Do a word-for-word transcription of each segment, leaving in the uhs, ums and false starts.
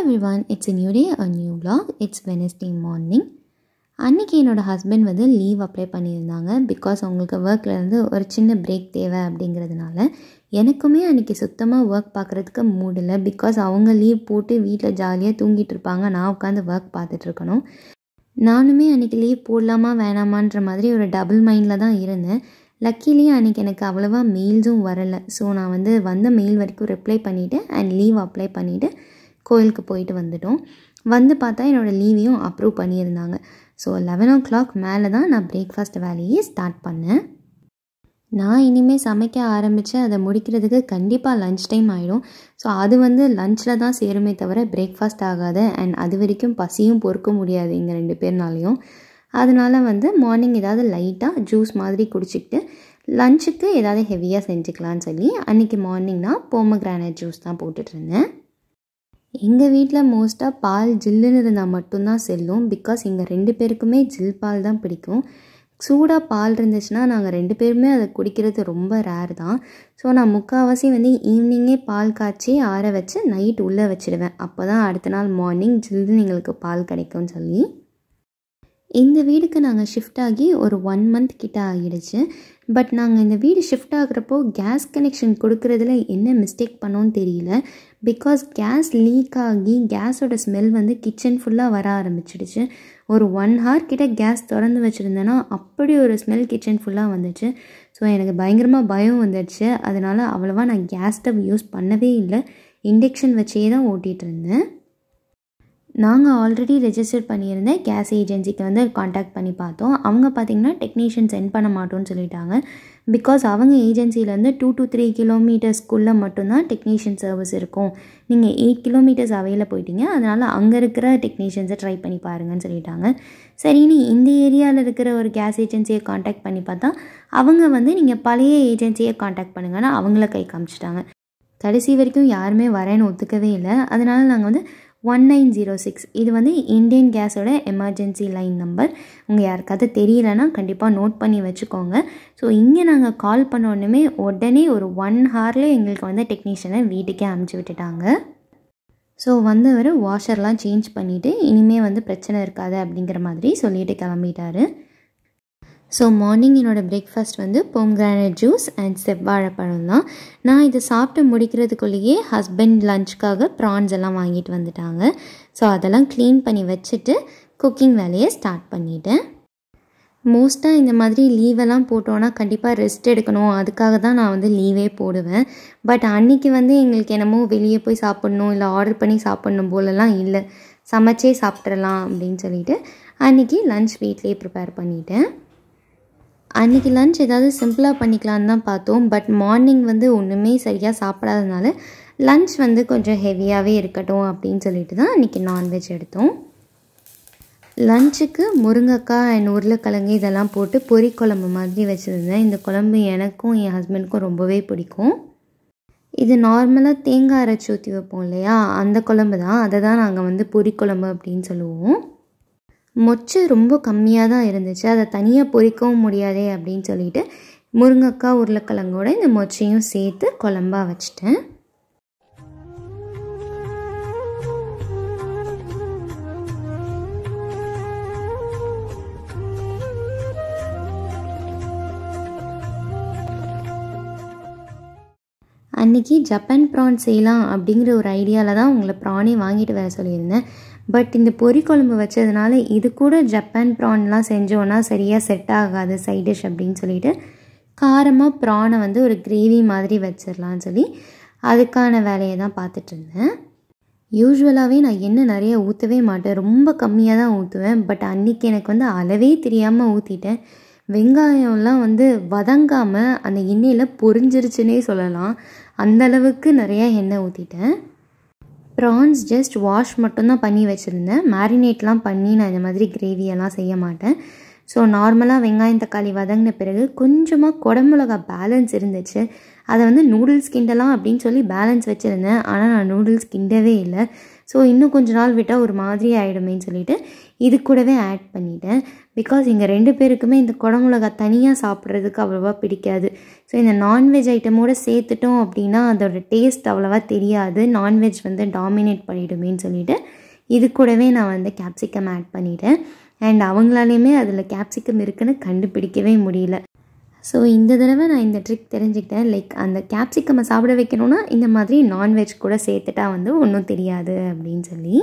everyone, it's a new day, a new vlog. It's Wednesday morning. அன்றைக்கி என்னோடய husband வந்து leave apply பண்ணியிருந்தாங்க. Because அவங்களுக்கு ஒர்க்லேருந்து ஒரு சின்ன பிரேக் தேவை அப்படிங்கிறதுனால. எனக்குமே அன்றைக்கி சுத்தமாக ஒர்க் பார்க்குறதுக்கு மூட் இல்லை. பிகாஸ் அவங்க லீவ் போட்டு வீட்டில் ஜாலியாக தூங்கிட்டு இருப்பாங்க, நான் உட்காந்து ஒர்க் பார்த்துட்ருக்கணும். நானுமே அன்றைக்கி லீவ் போடலாமா வேணாமான்ற மாதிரி ஒரு டபுள் மைண்டில் தான் இருந்தேன். லக்கிலி அன்றைக்கி எனக்கு அவ்வளோவா மெயில்ஸும் வரலை. ஸோ நான் வந்து வந்த மெயில் வரைக்கும் ரிப்ளை பண்ணிவிட்டு அண்ட் லீவ் அப்ளை பண்ணிவிட்டு கோயிலுக்கு போயிட்டு வந்துட்டோம். வந்து பார்த்தா என்னோடய லீவையும் அப்ரூவ் பண்ணியிருந்தாங்க. ஸோ லெவன் ஓ கிளாக் மேலே தான் நான் பிரேக்ஃபாஸ்ட் வேலையே ஸ்டார்ட் பண்ணேன். நான் இனிமேல் சமைக்க ஆரம்பித்து அதை முடிக்கிறதுக்கு கண்டிப்பாக லன்ச் டைம் ஆகிடும். ஸோ அது வந்து லன்ச்சில் தான் சேருமே தவிர பிரேக்ஃபாஸ்ட் ஆகாது. அண்ட் அது வரைக்கும் பசியும் பொறுக்க முடியாது எங்கள் ரெண்டு பேர்னாலையும். அதனால் வந்து மார்னிங் ஏதாவது லைட்டாக ஜூஸ் மாதிரி குடிச்சிக்கிட்டு லன்ச்சுக்கு ஏதாவது ஹெவியாக செஞ்சுக்கலான்னு சொல்லி அன்றைக்கி மார்னிங் நான் போமோகிரானேட் ஜூஸ் தான் போட்டுட்ருந்தேன். எங்கள் வீட்டில் மோஸ்ட்டாக பால் ஜில்லுன்னு இருந்தால் மட்டும்தான் செல்லும். பிகாஸ் எங்கள் ரெண்டு பேருக்குமே ஜில் பால் தான் பிடிக்கும். சூடாக பால் இருந்துச்சுன்னா நாங்கள் ரெண்டு பேருமே அதை குடிக்கிறது ரொம்ப ரேர் தான். ஸோ நான் முக்கால்வாசி வந்து ஈவினிங்கே பால் காய்ச்சி ஆற வச்சு நைட் உள்ளே வச்சுடுவேன். அப்போ தான் அடுத்த நாள் மார்னிங் ஜில்லுன்னு எங்களுக்கு பால் கிடைக்கும்னு சொல்லி. இந்த வீடுக்கு நாங்கள் ஷிஃப்ட் ஆகி ஒரு ஒன் மந்த் கிட்ட ஆகிடுச்சு. பட் நாங்கள் இந்த வீடு ஷிஃப்ட் ஆகுறப்போ கேஸ் கனெக்ஷன் கொடுக்குறதுல என்ன மிஸ்டேக் பண்ணோன்னு தெரியல. பிகாஸ் கேஸ் லீக் ஆகி கேஸோட ஸ்மெல் வந்து கிச்சன் ஃபுல்லாக வர ஆரம்பிச்சிடுச்சு. ஒரு ஒன் ஹவர் கிட்ட கேஸ் திறந்து வச்சுருந்தேன்னா அப்படி ஒரு ஸ்மெல் கிச்சன் ஃபுல்லாக வந்துச்சு. ஸோ எனக்கு பயங்கரமாக பயம் வந்துடுச்சு. அதனால் அவ்வளோவா நான் கேஸ் ஸ்டவ் யூஸ் பண்ணவே இல்லை. இண்டக்ஷன் வச்சே தான் ஓட்டிகிட்டு இருந்தேன். நாங்கள் ஆல்ரெடி ரெஜிஸ்டர் பண்ணியிருந்தேன் கேஸ் ஏஜென்சிக்கு வந்து காண்டாக்ட் பண்ணி பார்த்தோம். அவங்க பார்த்திங்கன்னா டெக்னீஷியன் சென்ட் பண்ண மாட்டோன்னு சொல்லிட்டாங்க. பிகாஸ் அவங்க ஏஜென்சிலேருந்து டூ டு த்ரீ கிலோமீட்டர்ஸ்க்குள்ளே மட்டும்தான் டெக்னீஷியன் சர்வீஸ் இருக்கும். நீங்கள் எயிட் கிலோமீட்டர்ஸ் அவையில் போயிட்டீங்க, அதனால் அங்கே இருக்கிற டெக்னீஷியன்ஸை ட்ரை பண்ணி பாருங்கன்னு சொல்லிட்டாங்க. சரின்னு இந்த ஏரியாவில் இருக்கிற ஒரு கேஸ் ஏஜென்சியை காண்டாக்ட் பண்ணி பார்த்தா அவங்க வந்து நீங்கள் பழைய ஏஜென்சியை காண்டாக்ட் பண்ணுங்கன்னா அவங்கள கை காமிச்சிட்டாங்க. கடைசி வரைக்கும் யாருமே வரேன்னு ஒத்துக்கவே இல்லை. அதனால் நாங்கள் வந்து ஒன் நைன் ஜீரோ சிக்ஸ் இது வந்து இண்டியன் கேஸோட எமர்ஜென்சி லைன் நம்பர். உங்கள் யாருக்காவது தெரியலன்னா கண்டிப்பாக நோட் பண்ணி வச்சுக்கோங்க. ஸோ இங்கே நாங்கள் கால் பண்ண உடனே உடனே ஒரு ஒன் ஹவர்லேயே எங்களுக்கு வந்து டெக்னீஷியனை வீட்டுக்கே அனுப்பிச்சி விட்டுட்டாங்க. ஸோ வந்தவர் வாஷர்லாம் சேஞ்ச் பண்ணிவிட்டு இனிமேல் வந்து பிரச்சனை இருக்காது அப்படிங்கிற மாதிரி சொல்லிட்டு கிளம்பிட்டாரு. ஸோ மார்னிங் என்னோடய பிரேக்ஃபாஸ்ட் வந்து போம்கிரானேட் ஜூஸ் அண்ட் செவ்வாழைப்பழம் தான். நான் இதை சாப்பிட்டு முடிக்கிறதுக்குள்ளேயே ஹஸ்பண்ட் லஞ்சுக்காக ப்ரான்ஸ் எல்லாம் வாங்கிட்டு வந்துட்டாங்க. ஸோ அதெல்லாம் க்ளீன் பண்ணி வச்சுட்டு குக்கிங் வேலையை ஸ்டார்ட் பண்ணிட்டேன். மோஸ்ட்டாக இந்த மாதிரி லீவெல்லாம் போட்டோன்னா கண்டிப்பாக ரெஸ்ட் எடுக்கணும், அதுக்காக தான் நான் வந்து லீவே போடுவேன். பட் அன்றைக்கி வந்து எங்களுக்கு என்னமோ வெளியே போய் சாப்பிட்ணும் இல்லை ஆர்டர் பண்ணி சாப்பிட்ணும் போலலாம் இல்லை, சமைச்சே சாப்பிட்றலாம் அப்படின்னு சொல்லிட்டு அன்றைக்கி லன்ச் வீட்லேயே ப்ரிப்பேர் பண்ணிட்டேன். அன்றைக்கி லன்ச் ஏதாவது சிம்பிளாக பண்ணிக்கலான்னு தான் பார்த்தோம். பட் மார்னிங் வந்து ஒன்றுமே சரியாக சாப்பிடாதனால லன்ச் வந்து கொஞ்சம் ஹெவியாகவே இருக்கட்டும் அப்படின்னு சொல்லிட்டு தான் அன்றைக்கி நான்வெஜ் எடுத்தோம். லன்ச்சுக்கு முருங்கைக்காய் அண்ட் உருளைக்கிழங்கு இதெல்லாம் போட்டு பொரி குழம்பு மாதிரி வச்சுருந்தேன். இந்த குழம்பு எனக்கும் என் ஹஸ்பண்டுக்கும் ரொம்பவே பிடிக்கும். இது நார்மலாக தேங்காய் அரைச்சி ஊற்றி வைப்போம் இல்லையா, அந்த குழம்பு தான். அதை தான் நாங்கள் வந்து பொரி குழம்பு அப்படின்னு சொல்லுவோம். மொச்சை ரொம்ப கம்மியாக தான் இருந்துச்சு, அதை தனியாக பொரிக்கவும் முடியாதே அப்படின்னு சொல்லிட்டு முருங்கைக்காய் உருளைக்கிழங்கோட இந்த மொச்சையும் சேர்த்து குழம்பா வச்சிட்டேன். அன்றைக்கி ஜப்பான் ப்ரான் செய்யலாம் அப்படிங்கிற ஒரு ஐடியாவில் தான் உங்களை ப்ரானே வாங்கிட்டு வர சொல்லியிருந்தேன். பட் இந்த பொரி குழம்பு வச்சதுனால இது கூட ஜப்பான் ப்ரான்லாம் செஞ்சோன்னா சரியாக செட் ஆகாது சைட் டிஷ் அப்படின்னு சொல்லிட்டு காரமாக ப்ரானை வந்து ஒரு கிரேவி மாதிரி வச்சிடலான்னு சொல்லி அதுக்கான வேலையை தான் பார்த்துட்ருந்தேன். யூஸ்வலாகவே நான் எண்ணெய் நிறைய ஊற்றவே மாட்டேன், ரொம்ப கம்மியாக தான் ஊற்றுவேன். பட் அன்றைக்கி எனக்கு வந்து அளவே தெரியாமல் ஊற்றிட்டேன். வெங்காயம்லாம் வந்து வதங்காமல் அந்த எண்ணெயில் பொரிஞ்சிருச்சுன்னே சொல்லலாம். அந்தளவுக்கு நிறையா எண்ணெய் ஊற்றிட்டேன். ப்ரான்ஸ் ஜஸ்ட் வாஷ் மட்டும்தான் பண்ணி வச்சுருந்தேன். மேரினேட்லாம் பண்ணி நான் இந்த மாதிரி கிரேவியெல்லாம் செய்ய மாட்டேன். ஸோ நார்மலாக வெங்காயம் தக்காளி வதங்கின பிறகு கொஞ்சமாக குடமிளகா பேலன்ஸ் இருந்துச்சு, அதை வந்து நூடுல்ஸ் கிண்டலாம் அப்படின்னு சொல்லி பேலன்ஸ் வச்சுருந்தேன். ஆனால் நான் நூடுல்ஸ் கிண்டவே இல்லை. ஸோ இன்னும் கொஞ்ச நாள் விட்டால் ஒரு மாதிரி ஆகிடுமேன்னு சொல்லிவிட்டு இது கூடவே ஆட் பண்ணிட்டேன். பிகாஸ் எங்கள் ரெண்டு பேருக்குமே இந்த குடமிளகா தனியாக சாப்பிட்றதுக்கு அவ்வளோவா பிடிக்காது. ஸோ இந்த நான்வெஜ் ஐட்டமோடு சேர்த்துட்டோம் அப்படின்னா அதோட டேஸ்ட் அவ்வளோவா தெரியாது, நான்வெஜ் வந்து டாமினேட் பண்ணிவிடுமேன்னு சொல்லிவிட்டு இது கூடவே நான் வந்து கேப்சிகம் ஆட் பண்ணிட்டேன். அண்ட் அவங்களாலையுமே அதில் கேப்சிகம் இருக்குன்னு கண்டுபிடிக்கவே முடியல. ஸோ இந்த தடவை நான் இந்த ட்ரிக் தெரிஞ்சுக்கிட்டேன். லைக் அந்த கேப்சிகம்மை சாப்பிட வைக்கணுன்னா இந்த மாதிரி நான்வெஜ் கூட சேர்த்துட்டா வந்து ஒன்றும் தெரியாது அப்படின்னு சொல்லி.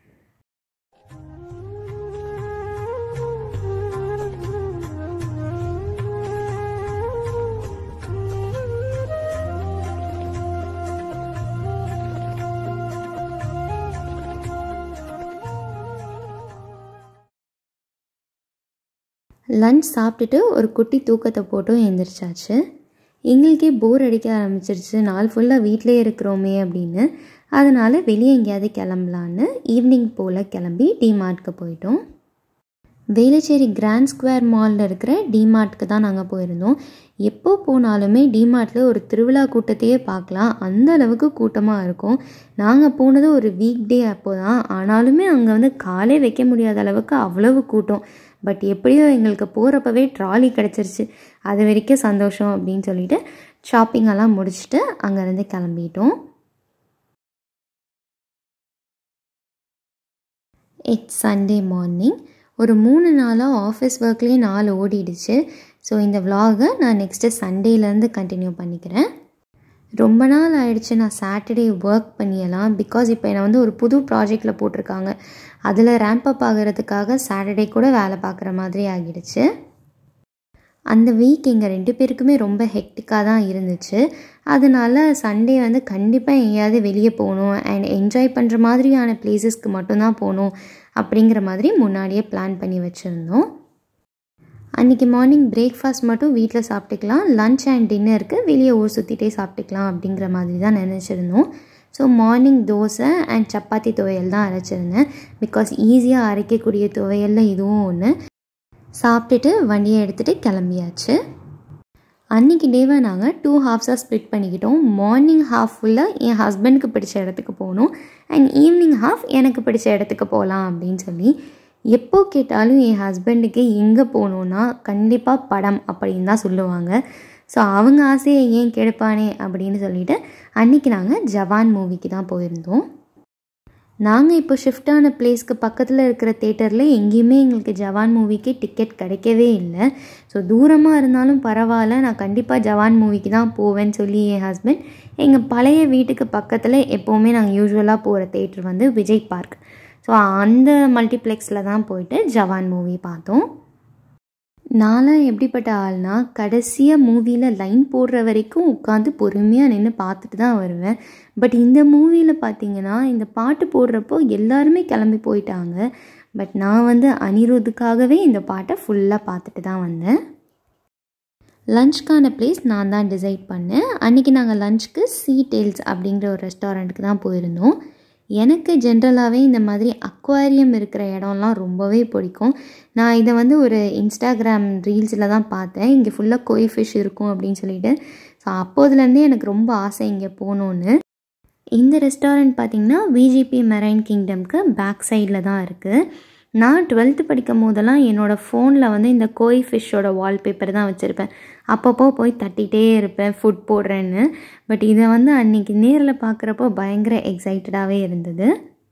லன்ச் சாப்பிட்டுட்டு ஒரு குட்டி தூக்கத்தை போட்டும் எழுந்திரிச்சாச்சு. எங்களுக்கே போர் அடிக்க ஆரம்பிச்சிருச்சு, நாள் ஃபுல்லாக வீட்டிலே இருக்கிறோமே அப்படின்னு. அதனால் வெளியே எங்கேயாவது கிளம்பலான்னு ஈவினிங் போல் கிளம்பி டிமார்ட்க்கு போயிட்டோம். வேளச்சேரி கிராண்ட் ஸ்கொயர் மாலில் இருக்கிற டிமார்ட்க்கு தான் நாங்கள் போயிருந்தோம். எப்போ போனாலுமே டிமார்ட்டில் ஒரு திருவிழா கூட்டத்தையே பார்க்கலாம், அந்த அளவுக்கு கூட்டமாக இருக்கும். நாங்கள் போனது ஒரு வீக் டே அப்போ தான், ஆனாலுமே அங்கே வந்து காலே வைக்க முடியாத அளவுக்கு அவ்வளவு கூட்டம். பட் எப்படியோ எங்களுக்கு போகிறப்பவே ட்ராலி கிடச்சிருச்சு, அது வரைக்கும் சந்தோஷம் அப்படின்னு சொல்லிட்டு ஷாப்பிங்கெல்லாம் முடிச்சுட்டு அங்கேருந்து கிளம்பிட்டோம். It's Sunday morning. ஒரு மூணு நாளாக ஆஃபீஸ் ஒர்க்லேயே நாள் ஓடிடுச்சு. ஸோ இந்த விலாகை நான் நெக்ஸ்ட்டு சண்டேலேருந்து கண்டினியூ பண்ணிக்கிறேன். ரொம்ப நாள் ஆயிடுச்சு நான் சாட்டர்டே ஒர்க் பண்ணியலாம். பிகாஸ் இப்போ என்னை வந்து ஒரு புது ப்ராஜெக்டில் போட்டிருக்காங்க, அதில் ரேம்ப்அப் ஆகிறதுக்காக சாட்டர்டே கூட வேலை பார்க்குற மாதிரி ஆகிடுச்சு. அந்த வீக் எங்கள் ரெண்டு பேருக்குமே ரொம்ப ஹெக்டிக்காக தான் இருந்துச்சு. அதனால சண்டே வந்து கண்டிப்பாக எங்கேயாவது வெளியே போகணும் அண்ட் என்ஜாய் பண்ணுற மாதிரியான பிளேஸஸ்க்கு மட்டும்தான் போகணும் அப்படிங்கிற மாதிரி முன்னாடியே பிளான் பண்ணி வச்சுருந்தோம். அன்றைக்கி மார்னிங் பிரேக்ஃபாஸ்ட் மட்டும் வீட்டில் சாப்பிட்டுக்கலாம், லன்ச் அண்ட் டின்னருக்கு வெளியே ஊர் சுற்றிட்டே சாப்பிட்டுக்கலாம் அப்படிங்கிற மாதிரி தான் நினச்சிருந்தோம். So morning dosa and chapati துவையல் தான் அரைச்சிருந்தேன். பிகாஸ் ஈஸியாக அரைக்கக்கூடிய துவையலில் இதுவும் ஒன்று. சாப்பிட்டுட்டு வண்டியை எடுத்துகிட்டு கிளம்பியாச்சு. அன்றைக்கி டேவை நாங்கள் டூ ஹாஃப்ஸாக ஸ்ப்ளிட் பண்ணிக்கிட்டோம். மார்னிங் ஹாஃப் ஃபுல்லாக என் ஹஸ்பண்டுக்கு பிடிச்ச இடத்துக்கு போகணும் அண்ட் ஈவினிங் ஹாஃப் எனக்கு பிடிச்ச இடத்துக்கு போகலாம் அப்படின்னு சொல்லி. எப்போ கேட்டாலும் என் ஹஸ்பண்டுக்கு எங்கே போகணுன்னா கண்டிப்பாக படம் அப்படின்னு தான் சொல்லுவாங்க. ஸோ அவங்க ஆசையை ஏன் கெடுப்பானே அப்படின்னு சொல்லிவிட்டு அன்றைக்கி நாங்கள் ஜவான் மூவிக்கு தான் போயிருந்தோம். நாங்கள் இப்போ ஷிஃப்டான பிளேஸ்க்கு பக்கத்தில் இருக்கிற தேட்டரில் எங்கேயுமே எங்களுக்கு ஜவான் மூவிக்கு டிக்கெட் கிடைக்கவே இல்லை. ஸோ தூரமாக இருந்தாலும் பரவாயில்ல, நான் கண்டிப்பாக ஜவான் மூவிக்கு தான் போவேன்னு சொல்லி என் ஹஸ்பண்ட் எங்கள் பழைய வீட்டுக்கு பக்கத்தில் எப்போவுமே நாங்கள் யூஸ்வலாக போகிற தேட்டர் வந்து விஜய் பார்க். ஸோ அந்த மல்டிப்ளெக்ஸில் தான் போயிட்டு ஜவான் மூவி பார்த்தோம். நான்லாம் எப்படிப்பட்ட ஆள்னா கடைசியாக மூவியில் லைன் போடுற வரைக்கும் உட்காந்து பொறுமையாக நின்று பார்த்துட்டு தான் வருவேன். பட் இந்த மூவியில் பார்த்திங்கன்னா இந்த பாட்டு போடுறப்போ எல்லாருமே கிளம்பி போயிட்டாங்க. பட் நான் வந்து அனிருத்துக்காகவே இந்த பாட்டை ஃபுல்லாக பார்த்துட்டு தான் வந்தேன். லன்ச்க்கான பிளேஸ் நான் தான் டிசைட் பண்ணேன். அன்றைக்கி நாங்கள் லன்ச்சுக்கு சீ டெயில்ஸ் அப்படிங்கிற ஒரு ரெஸ்டாரண்ட்டுக்கு தான் போயிருந்தோம். எனக்கு ஜென்ரலாகவே இந்த மாதிரி அக்வாரியம் இருக்கிற இடம்லாம் ரொம்பவே பிடிக்கும். நான் இதை வந்து ஒரு இன்ஸ்டாகிராம் ரீல்ஸில் தான் பார்த்தேன், இங்கே ஃபுல்லாக கோய் ஃபிஷ் இருக்கும் அப்படின்னு சொல்லிட்டு. ஸோ அப்போதுலேருந்தே எனக்கு ரொம்ப ஆசை இங்கே போகணுன்னு. இந்த ரெஸ்டாரண்ட் பார்த்திங்கன்னா விஜிபி மெரைன் கிங்டம்க்கு பேக் சைடில் தான் இருக்குது. நான் டுவெல்த்து படிக்கும் போதெல்லாம் என்னோடய ஃபோனில் வந்து இந்த கோய் ஃபிஷ்ஷோட வால்பேப்பர் தான் வச்சுருப்பேன். அப்பப்போ போய் தட்டிகிட்டே இருப்பேன் ஃபுட் போடுறேன்னு. பட் இதை வந்து அன்றைக்கி நேரில் பார்க்குறப்போ பயங்கர எக்ஸைட்டடாகவே இருந்தது.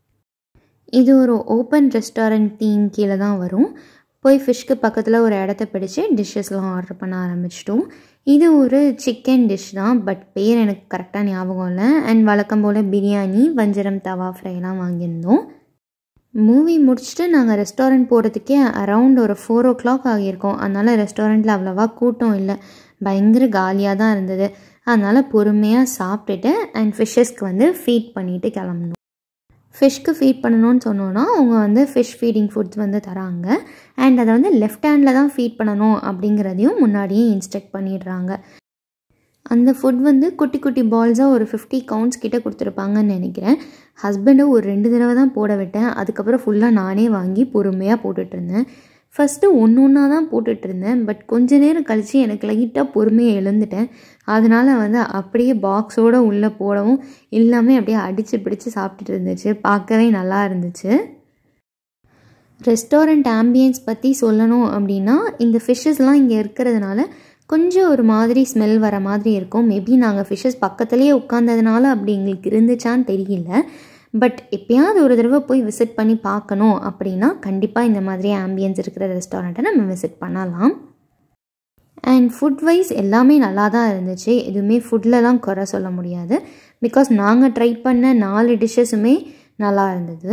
இது ஒரு ஓப்பன் ரெஸ்டாரண்ட் தீம் கீழே தான் வரும். போய் ஃபிஷ்க்கு பக்கத்தில் ஒரு இடத்த பிடிச்சி டிஷ்ஷஸ்லாம் ஆர்டர் பண்ண ஆரம்பிச்சிட்டோம். இது ஒரு சிக்கன் டிஷ் தான், பட் பேர் எனக்கு கரெக்டாக ஞாபகம் இல்லை. அண்ட் வழக்கம் போல் பிரியாணி, வஞ்சரம் தவா ஃப்ரைலாம் வாங்கியிருந்தோம். மூவி முடிச்சுட்டு நாங்கள் ரெஸ்டாரண்ட் போகிறதுக்கே அரவுண்ட் ஒரு ஃபோர் ஓ கிளாக் ஆகியிருக்கோம். அதனால் ரெஸ்டாரண்ட்டில் அவ்வளோவா கூட்டம் இல்லை, பயங்கர காலியாக தான் இருந்தது. அதனால் பொறுமையாக சாப்பிட்டுட்டு அண்ட் ஃபிஷ்ஷஸ்க்கு வந்து ஃபீட் பண்ணிவிட்டு கிளம்பணும். ஃபிஷ்க்கு ஃபீட் பண்ணணும்னு சொன்னோன்னா அவங்க வந்து ஃபிஷ் ஃபீடிங் ஃபுட்ஸ் வந்து தராங்க. அண்ட் அதை வந்து லெஃப்ட் ஹேண்டில் தான் ஃபீட் பண்ணணும் அப்படிங்கிறதையும் முன்னாடியே இன்ஸ்ட்ரக்ட் பண்ணிடுறாங்க. அந்த ஃபுட் வந்து குட்டி குட்டி பால்ஸாக ஒரு ஃபிஃப்டி கவுண்ட்ஸ் கிட்டே கொடுத்துருப்பாங்கன்னு நினைக்கிறேன். ஹஸ்பண்டை ஒரு ரெண்டு தடவை தான் போட விட்டேன், அதுக்கப்புறம் ஃபுல்லாக நானே வாங்கி பொறுமையாக போட்டுட்ருந்தேன். ஃபஸ்ட்டு ஒன்று ஒன்றா தான் போட்டுட்ருந்தேன். பட் கொஞ்ச நேரம் கழித்து எனக்கு லைட்டாக பொறுமையை எழுந்துட்டேன். அதனால் வந்து அப்படியே பாக்ஸோடு உள்ளே போடவும் எல்லாமே அப்படியே அடித்து பிடிச்சி சாப்பிட்டுட்டு இருந்துச்சு. பார்க்கவே நல்லா இருந்துச்சு. ரெஸ்டாரண்ட் ஆம்பியன்ஸ் பற்றி சொல்லணும் அப்படின்னா, இந்த ஃபிஷ்ஷஸ்லாம் இங்கே இருக்கிறதுனால கொஞ்சம் ஒரு மாதிரி ஸ்மெல் வர மாதிரி இருக்கும். மேபி நாங்கள் ஃபிஷ்ஷஸ் பக்கத்துலேயே உட்காந்ததுனால அப்படி எங்களுக்கு இருந்துச்சான்னு தெரியல. பட் எப்போயாவது ஒரு தடவை போய் விசிட் பண்ணி பார்க்கணும் அப்படின்னா கண்டிப்பாக இந்த மாதிரி ஆம்பியன்ஸ் இருக்கிற ரெஸ்டாரண்ட்டை நம்ம விசிட் பண்ணலாம். அண்ட் ஃபுட் வைஸ் எல்லாமே நல்லா தான் இருந்துச்சு. எதுவுமே ஃபுட்லலாம் குறை சொல்ல முடியாது. பிகாஸ் நாங்கள் ட்ரை பண்ண நாலு டிஷ்ஷஸுமே நல்லா இருந்தது.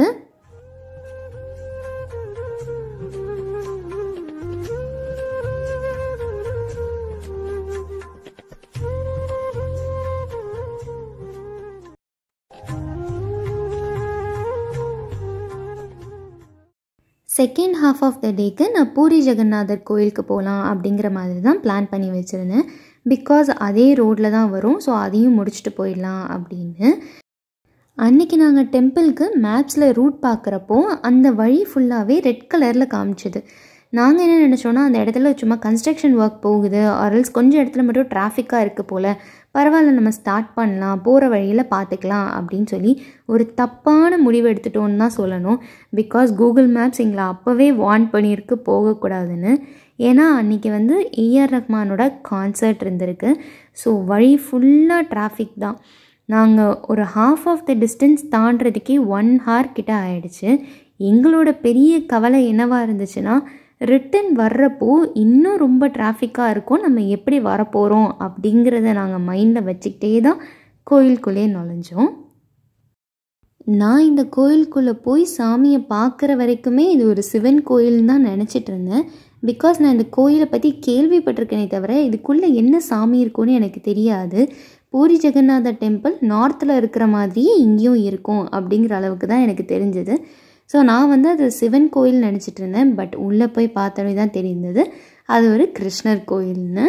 செகண்ட் ஹாஃப் ஆஃப் த டேக்கு நான் பூரி ஜெகநாதர் கோயிலுக்கு போகலாம் அப்படிங்கிற மாதிரி தான் பிளான் பண்ணி வச்சுருந்தேன். பிகாஸ் அதே ரோட்டில் தான் வரும். ஸோ அதையும் முடிச்சுட்டு போயிடலாம் அப்படின்னு. அன்றைக்கி நாங்கள் டெம்பிளுக்கு மேப்ஸில் ரூட் பார்க்குறப்போ அந்த வழி ஃபுல்லாகவே ரெட் கலரில் காமிச்சிது. நாங்கள் என்ன நினச்சோன்னா அந்த இடத்துல சும்மா கன்ஸ்ட்ரக்ஷன் ஒர்க் போகுது, ஆர்எல்ஸ் கொஞ்சம் இடத்துல மட்டும் டிராஃபிக்காக இருக்குது போல், பரவாயில்ல நம்ம ஸ்டார்ட் பண்ணலாம், போகிற வழியில் பார்த்துக்கலாம் அப்படின்னு சொல்லி ஒரு தப்பான முடிவு எடுத்துட்டோன்னு தான் சொல்லணும். பிகாஸ் கூகுள் மேப்ஸ் எங்களை அப்போவே வார்ன் பண்ணியிருக்கு போகக்கூடாதுன்னு. ஏன்னா அன்றைக்கி வந்து ஏஆர் ரஹ்மானோட கான்சர்ட் இருந்திருக்கு. ஸோ வழி ஃபுல்லாக டிராஃபிக் தான். நாங்கள் ஒரு ஹாஃப் ஆஃப் த டிஸ்டன்ஸ் தாண்டுறதுக்கே ஒன் ஹார் கிட்ட ஆகிடுச்சு. எங்களோட பெரிய கவலை என்னவாக இருந்துச்சுன்னா, ரிட்டன் வர்றப்போ இன்னும் ரொம்ப டிராஃபிக்காக இருக்கும், நம்ம எப்படி வரப்போகிறோம் அப்படிங்கிறத நாங்கள் மைண்டில் வச்சுக்கிட்டே தான் கோயிலுக்குள்ளே நுழைஞ்சோம். நான் இந்த கோயிலுக்குள்ளே போய் சாமியை பார்க்குற வரைக்குமே இது ஒரு சிவன் கோயில்னு தான் நினச்சிட்டு இருந்தேன். பிகாஸ் நான் இந்த கோயிலை பற்றி கேள்விப்பட்டிருக்கேனே தவிர இதுக்குள்ளே என்ன சாமி இருக்குன்னு எனக்கு தெரியாது. பூரி ஜெகநாதர் டெம்பிள் நார்த்தில் இருக்கிற மாதிரியே இங்கேயும் இருக்கும் அப்படிங்கிற அளவுக்கு தான் எனக்கு தெரிஞ்சது. ஸோ நான் வந்து அது சிவன் கோயில் நினச்சிட்டு இருந்தேன். பட் உள்ளே போய் பார்த்தோன்னே தான் தெரிந்தது அது ஒரு கிருஷ்ணர் கோயில்னு.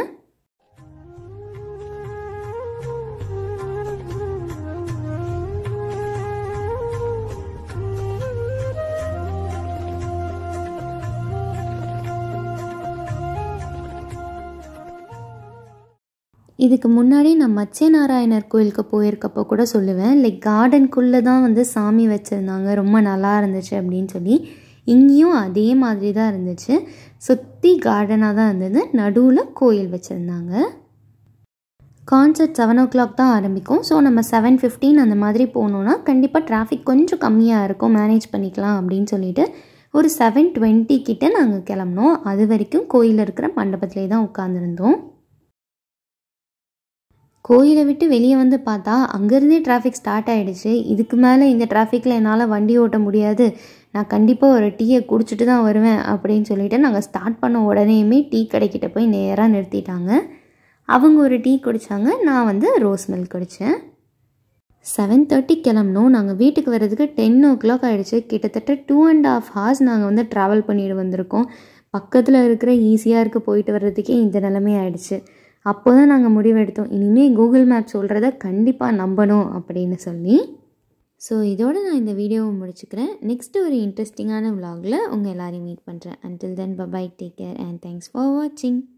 இதுக்கு முன்னாடி நான் மச்சநாராயணர் கோயிலுக்கு போயிருக்கப்போ கூட சொல்லுவேன், லைக் கார்டனுக்குள்ளே தான் வந்து சாமி வச்சுருந்தாங்க, ரொம்ப நல்லா இருந்துச்சு அப்படின்னு சொல்லி. இங்கேயும் அதே மாதிரி தான் இருந்துச்சு. சுற்றி கார்டனாக தான் இருந்தது, நடுவில் கோயில் வச்சுருந்தாங்க. கான்சர்ட் செவன் ஓ கிளாக் தான் ஆரம்பிக்கும். ஸோ நம்ம செவன் ஃபிஃப்டீன் அந்த மாதிரி போனோன்னா கண்டிப்பாக டிராஃபிக் கொஞ்சம் கம்மியாக இருக்கும், மேனேஜ் பண்ணிக்கலாம் அப்படின்னு சொல்லிட்டு ஒரு செவன் டுவெண்ட்டி கிட்டே நாங்கள் கிளம்பினோம். அது வரைக்கும் கோயிலில் இருக்கிற மண்டபத்திலே தான் உட்காந்துருந்தோம். கோயிலை விட்டு வெளியே வந்து பார்த்தா அங்கேருந்தே டிராஃபிக் ஸ்டார்ட் ஆகிடுச்சு. இதுக்கு மேலே இந்த டிராஃபிக்கில் என்னால் வண்டி ஓட்ட முடியாது, நான் கண்டிப்பாக ஒரு டீயை குடிச்சிட்டு தான் வருவேன் அப்படின்னு சொல்லிவிட்டு நாங்கள் ஸ்டார்ட் பண்ண உடனேயுமே டீ கடைக்கிட்ட போய் நேராக நிறுத்திட்டாங்க. அவங்க ஒரு டீ குடித்தாங்க, நான் வந்து ரோஸ் மில்க் குடித்தேன். செவன் தேர்ட்டி கிளம்பினோம். நாங்கள் வீட்டுக்கு வர்றதுக்கு டென் ஓ கிளாக் ஆகிடுச்சு. கிட்டத்தட்ட டூ அண்ட் ஆஃப் ஹார்ஸ் நாங்கள் வந்து ட்ராவல் பண்ணிட்டு வந்திருக்கோம். பக்கத்தில் இருக்கிற ஈஸியாக இருக்க போயிட்டு வர்றதுக்கே இந்த நிலைமை ஆகிடுச்சு. அப்போ தான் நாங்கள் முடிவெடுத்தோம், இனிமேல் கூகுள் மேப் சொல்கிறத கண்டிப்பாக நம்பணும் அப்படின்னு சொல்லி. ஸோ இதோடு நான் இந்த வீடியோவை முடிச்சுக்கிறேன். நெக்ஸ்ட்டு ஒரு இன்ட்ரெஸ்டிங்கான விலாகில் உங்கள் எல்லோரையும் மீட் பண்ணுறேன். Until then bye, take care and thanks for வாட்சிங்.